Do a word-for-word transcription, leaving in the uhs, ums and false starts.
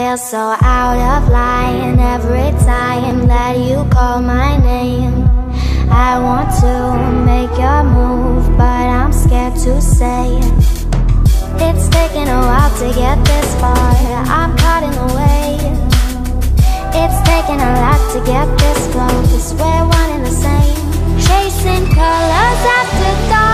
feel so out of line every time that you call my name. I want to make your move, but I'm scared to say it. It's taken a while to get this far, I'm caught in the wave. It's taken a lot to get this close, we're one and the same. Chasing colors after dark.